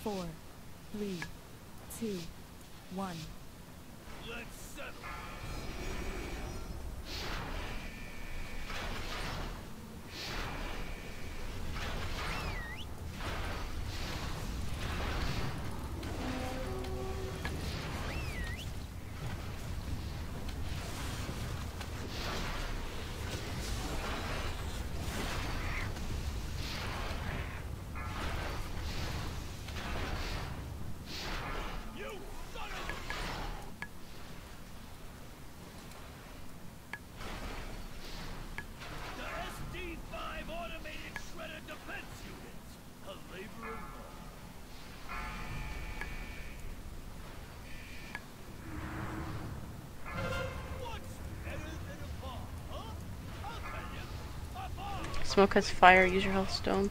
4, 3, 2, 1. Let's settle. Smoke has fire, use your health stone.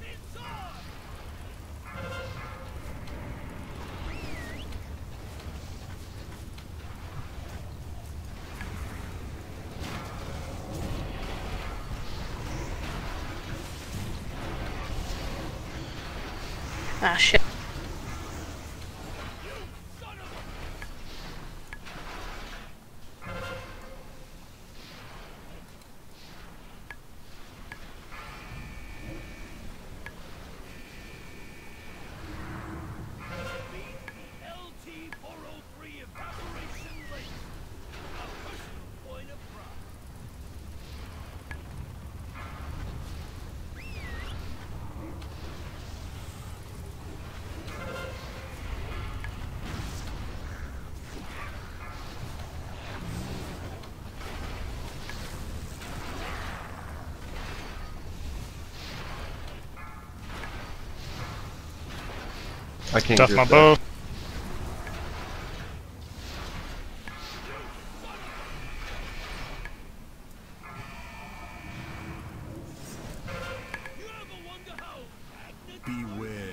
Ah, shit. I can't Death get my that. bow. Beware.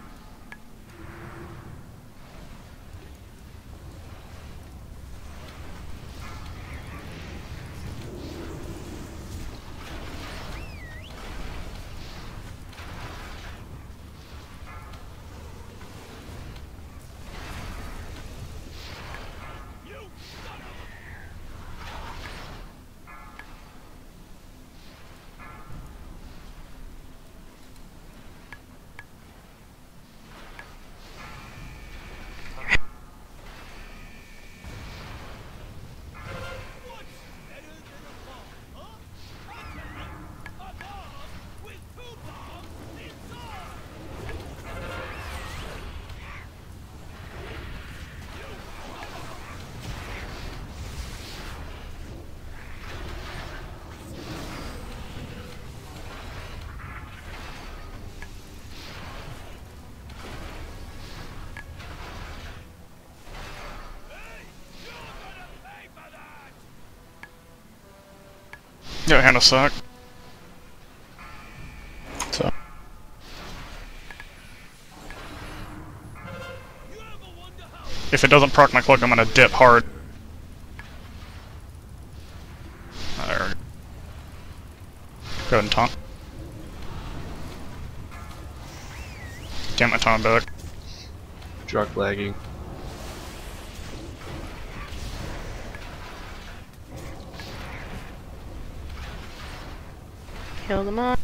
Yeah, hand a sec. So. If it doesn't proc my cloak, I'm gonna dip hard. There. Go ahead and taunt. Damn, my taunt back. Truck lagging. Kill them all.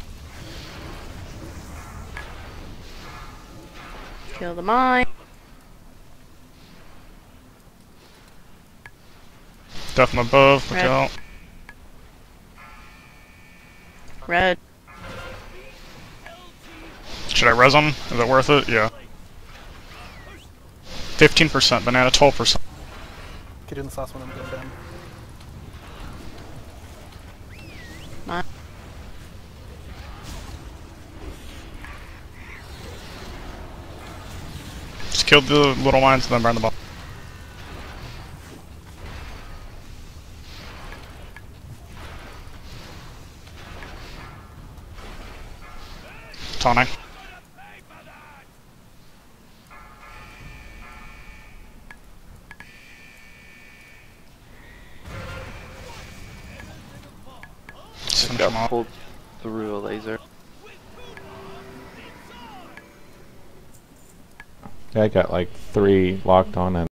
Kill the mine. Death from above, look Red. out. Red. Should I res them? Is it worth it? Yeah. 15%, banana 12%. Get in this last one, I'm going down. Mine. Just kill the little mines and then burn the bomb. Taunting. Finish him Got off. pulled through a laser. I got like 3 locked on and